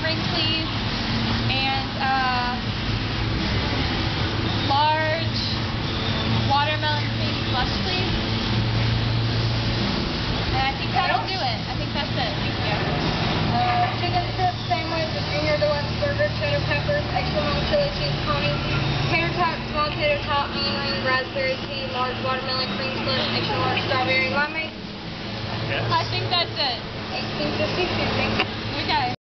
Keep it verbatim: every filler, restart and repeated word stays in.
ring, please. And uh, large watermelon cream slush, please. And I think that'll do it. I think that's it. Thank you. Uh, chicken strip sandwich with junior deluxe burger, cheddar peppers, extra long chili cheese pony, tater tot, small tater tot, onion ring, raspberry tea, large watermelon cream slush, extra large strawberry limeade. I think that's it. eighteen fifty-two. Thank you. Okay.